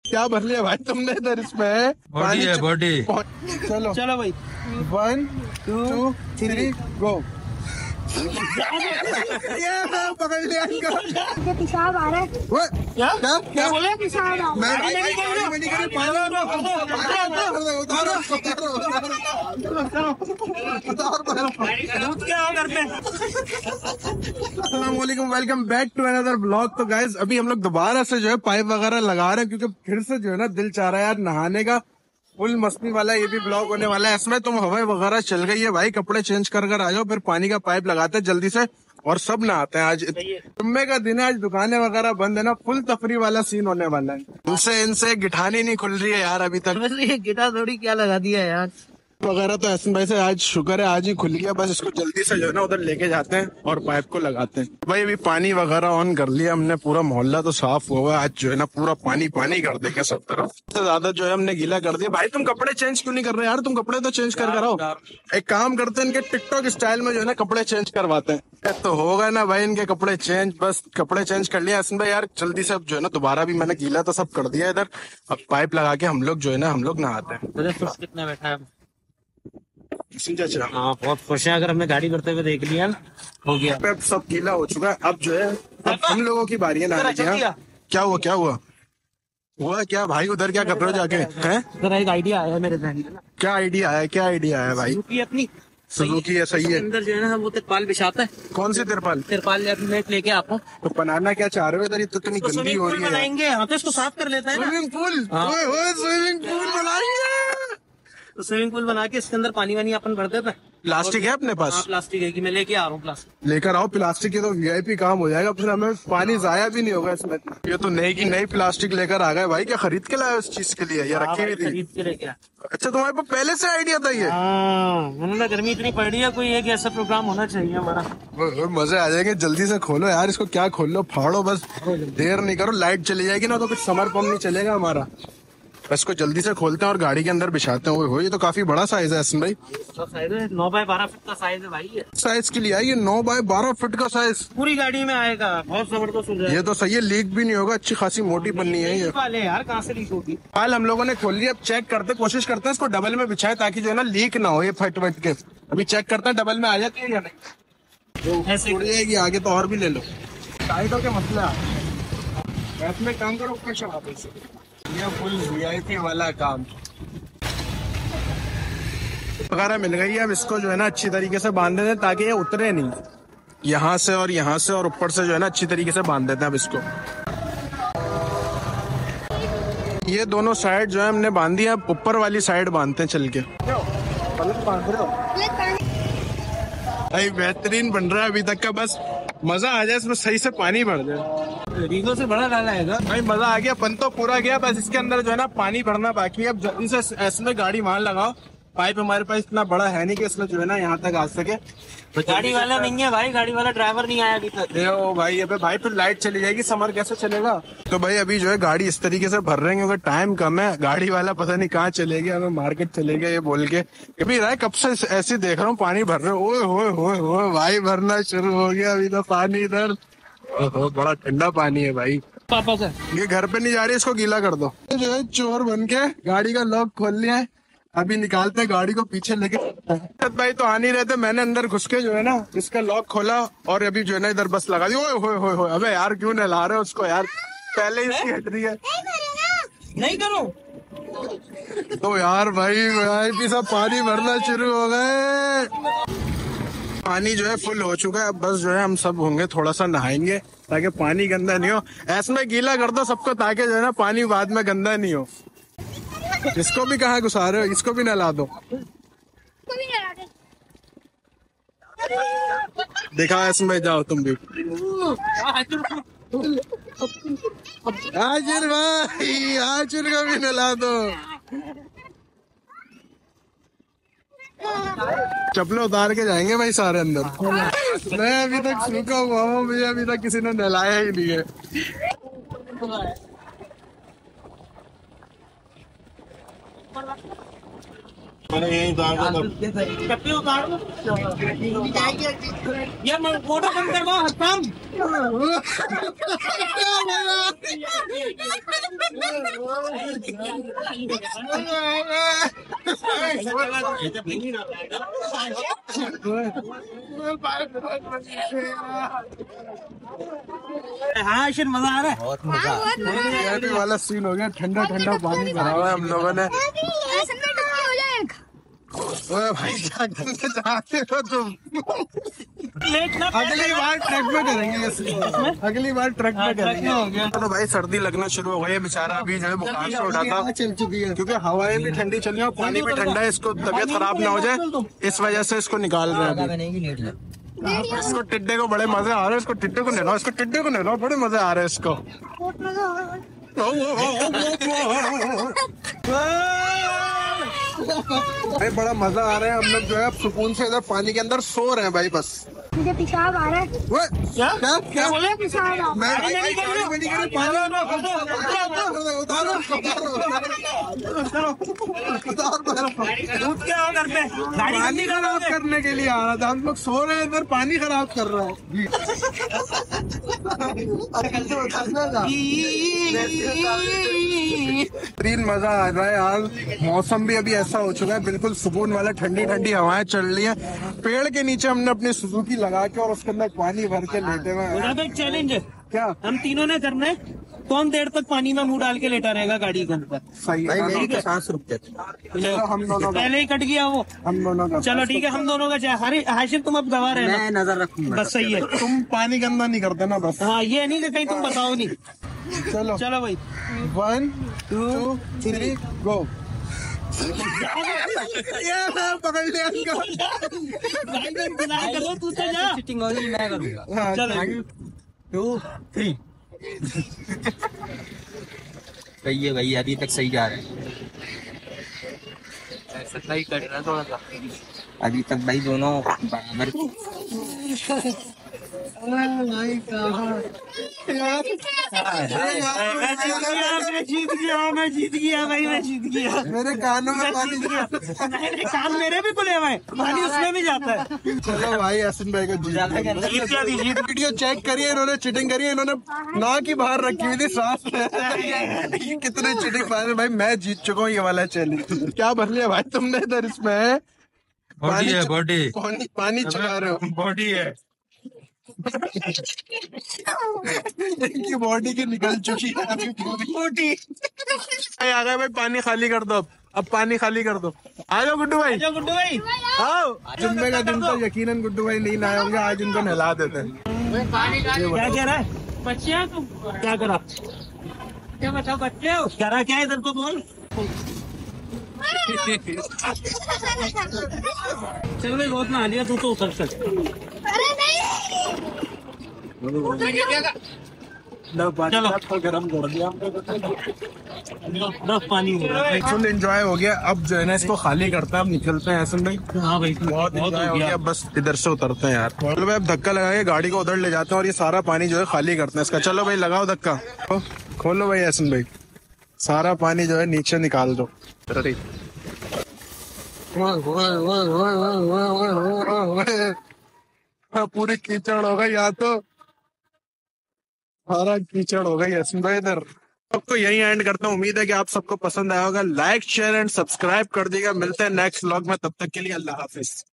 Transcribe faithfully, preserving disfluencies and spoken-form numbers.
क्या भर लिया भाई तुमने इधर इसमें? बॉडी है बॉडी। चलो चलो भाई, वन टू थ्री गो। पकड़ लिया इनको। पेशाब आ रहा है। क्या क्या क्या बोले? पेशाब आ रहा है। अस्सलामुअलैकुम, welcome back to another blog. तो गाइस अभी हम लोग दोबारा से जो है पाइप वगैरह लगा रहे हैं, क्योंकि फिर से जो है ना दिल चाह रहा है यार नहाने का। फुल मस्ती वाला ये भी ब्लॉग होने वाला है। इसमें तुम हवा वगैरह चल गई है भाई, कपड़े चेंज कर कर आ जाओ, फिर पानी का पाइप लगाते हैं जल्दी से और सब नहाते हैं। आज जुम्मे का दिन है, आज दुकानें वगैरह बंद है ना, फुल तफरी वाला सीन होने वाला है। इनसे इनसे गिठानी नहीं खुल रही है यार अभी तक। ये गिटार थोड़ी क्या लगा दिया यार वगैरह तो ऐसे भाई से आज शुक्र है आज ही खुल गया। बस इसको जल्दी से जो है ना उधर लेके जाते हैं और पाइप को लगाते हैं। भाई अभी पानी वगैरह ऑन कर लिया हमने, पूरा मोहल्ला तो साफ हुआ है। आज जो है ना पूरा पानी पानी कर देगा सब तरफ से ज्यादा जो है हमने गीला कर दिया। भाई तुम कपड़े चेंज क्यों नहीं कर रहे यार? तुम कपड़े तो चेंज कर कराओ। एक काम करते हैं, इनके टिकटॉक स्टाइल में जो है ना कपड़े चेंज करवाते हैं तो होगा ना भाई इनके कपड़े चेंज। बस कपड़े चेंज कर लिया हसन भाई यार जल्दी से। अब जो है ना दोबारा भी मैंने गीला तो सब कर दिया इधर। अब पाइप लगा के हम लोग जो है ना हम लोग नहाते हैं। कितना बैठा है? चाचा हाँ बहुत खुश है। अगर हमने गाड़ी करते हुए देख लिया हो गया, अब सब गीला हो चुका है। अब जो है अब हम लोगों की बारी है नहाने की। हाँ? क्या हुआ क्या हुआ हुआ क्या भाई? उधर क्या कर रहे हो जाके? हैं जरा एक आइडिया आया है मेरे ध्यान में। क्या आइडिया है? क्या आइडिया है भाई? सुजुकी अपनी सुजुकी है, सही है। अंदर जो है ना वो तिरपाल बिछाता है। कौन सी तिरपाल? तिरपाल नेट लेके आपको तो बनाना क्या चाह रहे हो इधर? तो इतनी गंदी हो रही है। बनाएंगे हाँ, तो इसको साफ कर लेता है ना। स्विमिंग पूल, स्विमिंग पूल बनाएंगे। तो स्विमिंग पूल बना के इसके अंदर पानी वानी अपन भर देते हैं। प्लास्टिक है अपने पास? हाँ, प्लास्टिक है कि मैं लेके आ रहा हूँ प्लास्टिक। लेकर आओ प्लास्टिक के, तो वीआईपी काम हो जाएगा, फिर हमें पानी जाया भी नहीं होगा इसमें। ये तो नई की नई प्लास्टिक लेकर आ गए भाई। क्या खरीद के लाए उस चीज के लिए? ये रखी हुई थी? खरीद के लेके आया। अच्छा तुम्हारे पास पहले से आइडिया था ये? हाँ, गर्मी इतनी पड़ रही है, कोई एक ऐसा प्रोग्राम होना चाहिए हमारा। मजे आ जाएंगे। जल्दी से खोलो यार इसको। क्या खोल लो, फाड़ो बस, देर नहीं करो। लाइट चली जाएगी ना तो कुछ समर पंप नहीं चलेगा हमारा। बस को जल्दी से खोलते हैं और गाड़ी के अंदर बिछाते हैं। वो ये तो काफी बड़ा साइज है हसन भाई। साइज है नौ बाय बारह फीट का साइज है भाई। ये साइज के लिए है ये, नौ बाय बारह फीट का साइज पूरी गाड़ी में आएगा। बहुत जबरदस्त हो जाएगा। ये तो सही है, लीक भी नहीं होगा। अच्छी खासी मोटी बननी है ये। वाले यार कहाँ से लीक होगी? हाल हम लोगों ने खोल लिया। अब चेक करते, कोशिश करते हैं इसको डबल में बिछाए ताकि जो है ना लीक ना हो ये फट फट के। अभी चेक करते हैं डबल में आ जाती है या नहीं। ऐसे उड़ जाएगी आगे तो और भी ले लो। टाइट हो के मसला में काम करो ऊपर चढ़ा दो इसे। ये फुल वीआईपी वाला काम वगैरह मिल गई है। अब इसको जो है ना अच्छी तरीके से बांध देते हैं ताकि ये उतरे नहीं। यहाँ से और यहाँ से और ऊपर से जो है ना अच्छी तरीके से बांध देते हैं अब इसको। ये दोनों साइड जो है हमने बांधी है, ऊपर वाली साइड बांधते हैं चल के। बांध रहे हो भाई? बेहतरीन बन रहा है अभी तक का। बस मजा आ जाए इसमें, सही से पानी भर जाए। रीगो से बड़ा डाला है भाई मजा आ गया। बन तो पूरा गया, बस इसके अंदर जो है ना पानी भरना बाकी है। अब जल्दी से ऐसे गाड़ी वहां लगाओ। पाइप हमारे पास इतना बड़ा है नहीं कि इसमें जो है ना यहाँ तक आ सके। तो गाड़ी वाला नहीं है भाई, गाड़ी वाला ड्राइवर नहीं आया अभी तक। ओ भाई अबे भाई फिर लाइट चली जाएगी, समर कैसे चलेगा? तो भाई अभी जो है गाड़ी इस तरीके से भर रहे हैं क्योंकि टाइम कम है। गाड़ी वाला पता नहीं कहाँ चलेगा, हमें मार्केट चलेगा ये बोल के। अभी राय कब से ऐसे देख रहा हूँ पानी भर रहे हो। ओए होए होए होए भाई भरना शुरू हो गया अभी तो पानी इधर। बड़ा ठंडा पानी है भाई। पापा से ये घर पे नहीं जा रही, इसको गीला कर दो। जो है चोर बन के गाड़ी का लॉक खोल लिया है। अभी निकालते हैं गाड़ी को पीछे लेके। भाई तो आ नहीं रहे थे, मैंने अंदर घुस के जो है ना इसका लॉक खोला और अभी जो है ना इधर बस लगा दी। ओए होए होए होए अबे यार क्यों नहला रहे हो उसको यार? पहले ही इसकी हट रही है। नहीं करो तो यार भाई भाई सब पानी भरना शुरू हो गए। पानी जो है फुल हो चुका है। अब बस जो है हम सब होंगे थोड़ा सा नहाएंगे ताकि पानी गंदा नहीं हो। ऐसे में गीला कर दो सबको ताकि जो है ना पानी बाद में गंदा नहीं हो। इसको भी कहाँ घुसा रहे हो? इसको भी नहला दो। देखा इसमें, जाओ तुम भी। आजिर भाई आजिर को भी नहला दो। चप्पलें उतार के जाएंगे भाई सारे अंदर। मैं अभी तक सूखा हुआ हूँ, मुझे अभी तक किसी ने नहलाया ही नहीं है। चप्पी उतार दो। ये मैं- फोटो कम करवाओ हस्ताम। हाँ आशिर मजा आ रहा है। ये भी वाला सीन हो गया, ठंडा ठंडा पानी भरा हुआ है हम लोगों ने। ओए भाई क्या करने चाहते हो तुम? लेट ना अगली बार ट्रक में करेंगे ये सीन। अगली बार ट्रक में करेंगे। तो भाई सर्दी लगना शुरू हो गई है, बेचारा अभी जो है बुखार से उठा था, चल चुकी है क्योंकि हवाएं भी ठंडी चल रही है और पानी भी ठंडा है। इसको तबीयत खराब ना हो जाए इस वजह से इसको निकाल रहे हैं अभी। इसको टिड्डे को बड़े मजे आ रहे हैं, इसको टिड्डे को नहलाओ, इसको टिड्डे को नहलाओ, बड़े मजे आ रहे हैं इसको। भाई बड़ा मजा आ रहा है, हम लोग जो है अब सुकून से इधर पानी के अंदर सो रहे हैं भाई। बस मुझे पेशाब आ रहा है। वो क्या क्या क्या बोले? पेशाब आ रहा है। मैं गाड़ी गाड़ी गाड़ी पानी उतारो उतारो दूध क्या हो घर पे? गाड़ी पानी गंदी खराब करोगे? करने के लिए आ रहा था, हम लोग सो रहे हैं इधर पानी खराब कर रहा है जी। तीन मजा आ रहा है यार, मौसम भी अभी ऐसा हो चुका है बिल्कुल सुकून वाला, ठंडी ठंडी हवाएं चल रही है। पेड़ के नीचे हमने अपनी सुजुकी लगा के और उसके अंदर पानी भर के लेटे हुए हैं। यहाँ पे एक चैलेंज है, क्या हम तीनों ने करना है। कौन देर तक पानी में मुंह डाल के लेटा रहेगा गाड़ी के अंदर? सही है, सांस रुक जाती चलो हम दोनों का पहले ही कट गया वो। हम दोनों का चलो ठीक है, हम दोनों का चाहे हरी हाशिर तुम अब गवा रहे मैं नजर रखूंगा। बस सही है। तुम पानी गंदा नहीं करते ना बस। हाँ ये नहीं कि कहीं तुम बताओ नहीं। चलो चलो भाई वन टू थ्री गो। पकड़ लिया इनको। करो तू तो जा। चिटिंग होगी मैं करूंगा। हाँ, चलो टू थ्री सही है भाई, अभी तक सही जा रहा है। ऐसा ही करना थोड़ा सा, अभी तक भाई दोनों बराबर। मैं जीत गया, मैं जीत गया, मैं जीत गया भाई, मैं जीत गया। मेरे कानों में पानी नहीं नहीं, कान मेरे भी खुले हुए हैं, पानी उसमें भी जाता है। चलो भाई हसन भाई को जीत जीत गया थी, जीत वीडियो चेक करिए, इन्होंने चीटिंग करी है, इन्होंने ना की बाहर रखी हुई थी सांस कितने चीटिंग मारे भाई। मैं जीत चुका हूँ ये वाला चैलेंज। क्या भर लिया भाई तुमने इधर इसमें? बॉडी है, बॉडी पानी पानी चला रहे हो। बॉडी है। इनकी बॉडी की निकल चुकी है अभी पूरी बॉडी। आ गए भाई, पानी खाली कर दो अब अब पानी खाली कर दो। आ जाओ गुड्डू भाई, जाओ गुड्डू भाई। आओ। जुम्मे का दिन तो यकीनन गुड्डू भाई नहीं लाए होंगे, आज इनको नहला देते हैं। क्या कह रहा है? बच्चे हो तुम? क्या करा? क्या बताओ बच्चे हो? कह रहा क्या है इधर को बोल। चल भाई बहुत नहा लिया, तू तो उतर चल। अरे चलो गरम कर दिया, दस पानी हो गया। फुल एंजॉय हो गया। अब जो है ना इसको खाली करते हैं, अब निकलते हैं। ऐसे भाई हाँ भाई बहुत एंजॉय हो गया, बस इधर से उतरते हैं यार। चलो भाई अब धक्का लगा के गाड़ी को उधर ले जाते हैं और ये सारा पानी जो है खाली करते हैं इसका। चलो भाई लगाओ धक्का, खोलो भाई ऐसन भाई, सारा पानी जो है नीचे निकाल दो। पूरी कीचड़ हो गई यहाँ तो, सारा कीचड़ हो गई हसन भाई इधर। सबको यही एंड करता हूँ, उम्मीद है कि आप सबको पसंद आया होगा। लाइक शेयर एंड सब्सक्राइब कर दीजिएगा। मिलते हैं नेक्स्ट व्लॉग में, तब तक के लिए अल्लाह हाफिज।